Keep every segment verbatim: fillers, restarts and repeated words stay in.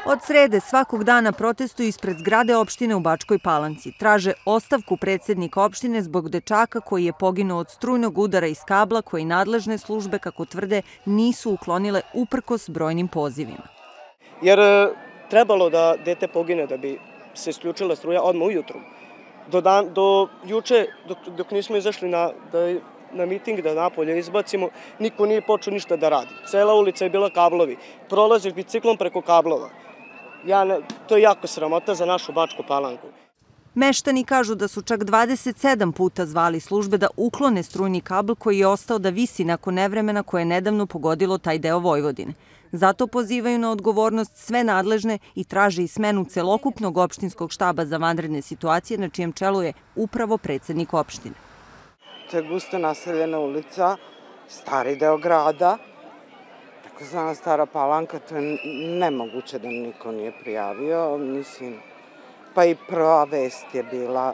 Od srede svakog dana protestuju ispred zgrade opštine u Bačkoj Palanci. Traže ostavku predsjednika opštine zbog dečaka koji je poginuo od strujnog udara iz kabla koji nadležne službe, kako tvrde, nisu uklonile uprkos brojnim pozivima. Jer trebalo da dete pogine da bi se isključila struja odmah ujutru. Do, dan, do juče, dok, dok nismo izašli na, da, na miting da napolje izbacimo, niko nije počeo ništa da radi. Cela ulica je bila kablovi. Prolaziš biciklom preko kablova. Ja, to je jako sramota za našu Bačku Palanku. Meštani kažu da su čak dvadeset sedam puta zvali službe da uklone strujni kabl koji je ostao da visi nakon nevremena koje je nedavno pogodilo taj deo Vojvodine. Zato pozivaju na odgovornost sve nadležne i traže i smenu celokupnog opštinskog štaba za vanredne situacije, na čijem čelu je upravo predsjednik opštine. To je gusto naseljena ulica, stari deo grada, takozvana Stara Palanka, to je nemoguće da niko nije prijavio, mislim, pa i prva vest je bila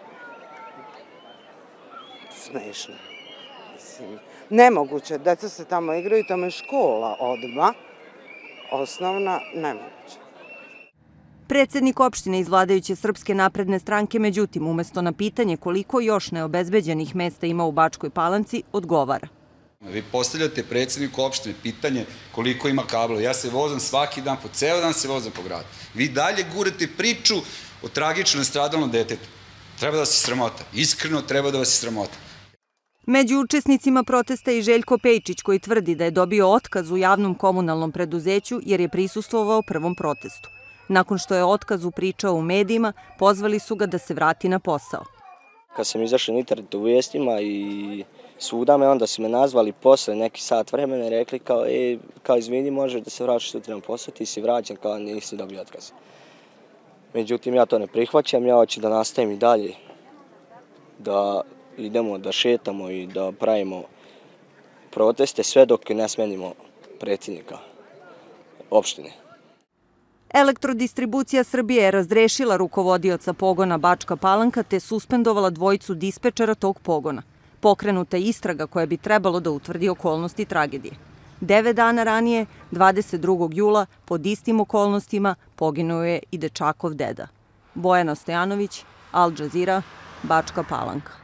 smešna. Mislim, nemoguće, deca se tamo igraju, tamo je škola odmah, osnovna, nemoguće. Predsjednik opštine iz vladajuće Srpske napredne stranke, međutim, umjesto na pitanje koliko još neobezbeđenih mesta ima u Bačkoj Palanci, odgovara. Vi postavljate predsjedniku opštine pitanje koliko ima kabla. Ja se vozam svaki dan, po ceo dan se vozam po gradu. Vi dalje gurate priču o tragično nastradalnom detetu. Treba da se sramota. Iskreno treba da vas se sramota. Među učesnicima protesta i Željko Pejčić, koji tvrdi da je dobio otkaz u javnom komunalnom preduzeću jer je prisustvovao prvom protestu. Nakon što je otkazu pričao u medijima, pozvali su ga da se vrati na posao. Kad sam izašao na internet u vijestima i svuda me, onda su me nazvali posle neki sat vremena i rekli kao, e, kao izvini, možeš da se vratiš sutra na posao, ti si vraćan, kao nisi dobio otkaz. Međutim, ja to ne prihvaćam, ja hoću da nastavim i dalje, da idemo, da šetamo i da pravimo proteste sve dok ne smenimo predsjednika opštine. Elektrodistribucija Srbije je razrešila rukovodioca pogona Bačka Palanka te suspendovala dvojicu dispečera tog pogona. Pokrenuta je istraga koja bi trebalo da utvrdi okolnosti tragedije. Devet dana ranije, dvadeset drugog jula, pod istim okolnostima, poginuo je i dečakov deda. Bojana Stojanović, Al Jazeera, Bačka Palanka.